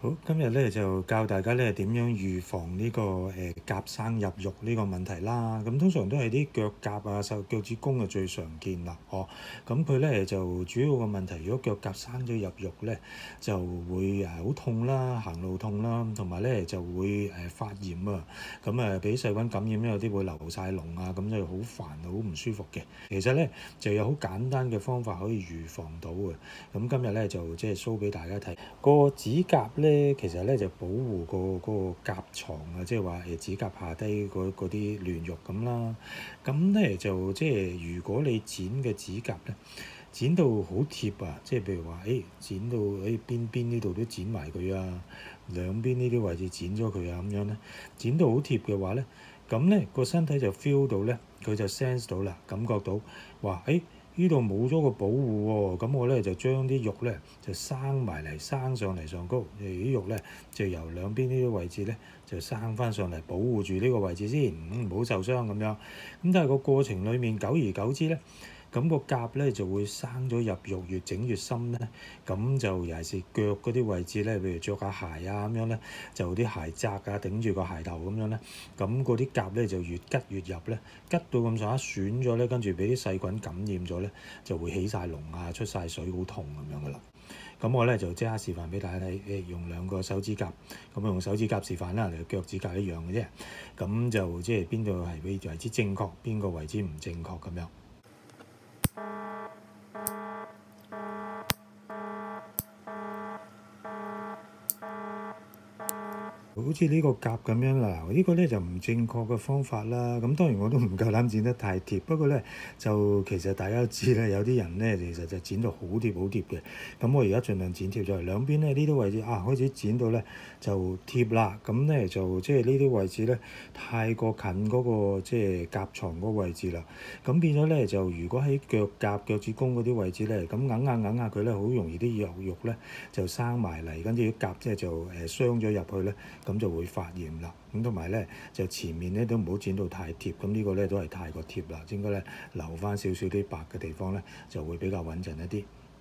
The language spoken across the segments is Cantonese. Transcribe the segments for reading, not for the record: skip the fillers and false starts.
好，今日咧就教大家咧點樣預防呢個甲生入肉呢個問題啦。咁通常都係啲腳甲啊、腳趾公啊最常見啦。咁佢咧就主要個問題，如果腳甲生咗入肉咧，就會好痛啦，行路痛啦，同埋咧就會發炎啊。咁俾細菌感染咧，有啲會流晒膿啊，咁就好煩，好唔舒服嘅。其實咧就有好簡單嘅方法可以預防到嘅。咁今日咧就即係 show 俾大家睇個指甲咧，其實咧就保護個甲床啊，即係話指甲下低嗰啲嫩肉咁啦。咁咧就即係如果你剪嘅指甲咧，剪到好貼啊，即係譬如話剪到邊呢度都剪埋佢啊，兩邊呢啲位置剪咗佢啊咁樣咧，剪到好貼嘅話咧，咁咧個身體就 feel 到咧，佢就 sense 到啦，感覺到話呢度冇咗個保護喎，咁我咧就將啲肉咧就生埋嚟，生上嚟上高，啲肉咧就由兩邊呢啲位置咧就生翻上嚟，保護住呢個位置先，唔好受傷咁樣。咁但係個過程裡面，久而久之咧，咁個甲咧就會生咗入肉，越整越深咧，咁就尤其是腳嗰啲位置咧，譬如着下鞋啊咁樣咧，就啲鞋踭啊頂住個鞋頭咁樣咧，咁嗰啲甲咧就越吉越入咧，吉到咁上下損咗咧，跟住俾啲細菌感染咗咧，就會起晒膿啊、出晒水，好痛咁樣噶啦。咁我咧就即刻示範俾大家睇，用兩個手指甲，咁用手指甲示範啦，嚟腳趾甲一樣嘅啫。咁就即係邊度係為之正確，邊個為之唔正確咁樣。好似呢個甲咁樣啦，呢個咧就唔正確嘅方法啦。咁當然我都唔夠膽剪得太貼，不過咧就其實大家都知咧，有啲人咧其實就剪到好貼好貼嘅。咁我而家盡量剪貼咗嚟兩邊咧，呢啲位置開始剪到咧就貼啦。咁咧就即係呢啲位置咧太過近嗰個即係甲床嗰個位置啦。咁變咗咧就如果喺腳甲、腳趾公嗰啲位置咧，咁硬下佢咧，好容易啲肉咧就生埋嚟，跟住啲甲即係就傷咗入去咧。咁就會發炎啦，咁同埋咧就前面咧都唔好剪到太貼，咁呢個咧都係太過貼啦，應該咧留翻少少啲白嘅地方咧就會比較穩陣一啲。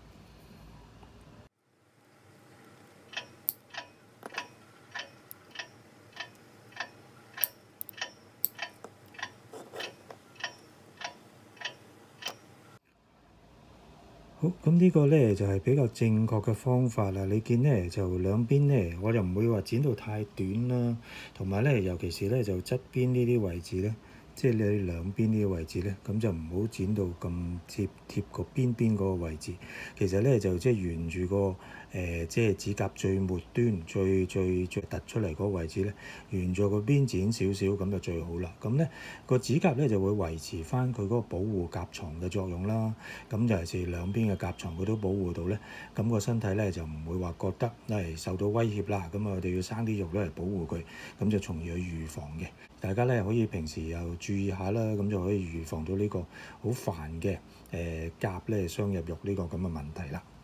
好，咁呢個咧就係比較正確嘅方法啦。你見咧就兩邊咧，我又唔會話剪到太短啦，同埋咧尤其是咧就側邊呢啲位置咧，即係你兩邊呢個位置咧，咁就唔好剪到咁貼個邊嗰個位置。其實咧就即係沿住個即係指甲最末端最突出嚟嗰個位置咧，沿住個邊剪少少咁就最好啦。咁咧個指甲咧就會維持翻佢嗰個保護甲床嘅作用啦。咁尤其是兩邊嘅甲床佢都保護到咧，咁個身體咧就唔會話覺得受到威脅啦。咁我哋要生啲肉咧嚟保護佢，咁就從而去預防嘅。大家咧可以平時又注意下啦，咁就可以預防到呢個好煩嘅甲咧傷入肉呢個咁嘅問題啦。